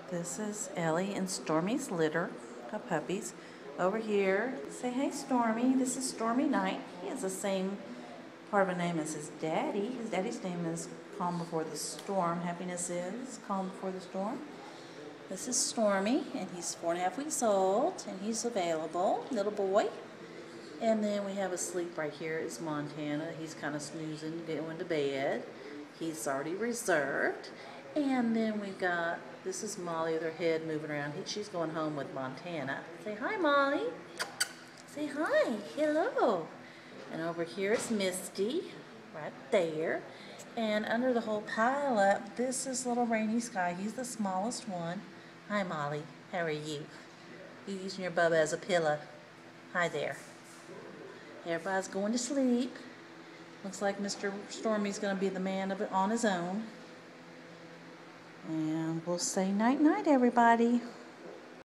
This is Ellie and Stormy's litter of puppies. Over here, say hey Stormy. This is Stormy Knight. He has the same part of a name as his daddy. His daddy's name is Calm Before the Storm. Happiness is Calm Before the Storm. This is Stormy, and he's 4.5 weeks old, and he's available, little boy. And then we have asleep right here is Montana. He's kind of snoozing, going to bed. He's already reserved. And then we've got, this is Molly with her head moving around. She's going home with Montana. Say hi, Molly. Say hi. Hello. And over here is Misty, right there. And under the whole pile up, this is little Rainy Sky. He's the smallest one. Hi, Molly. How are you? You using your bubba as a pillow. Hi there. Everybody's going to sleep. Looks like Mr. Stormy's going to be the man of it on his own. And we'll say night-night, everybody.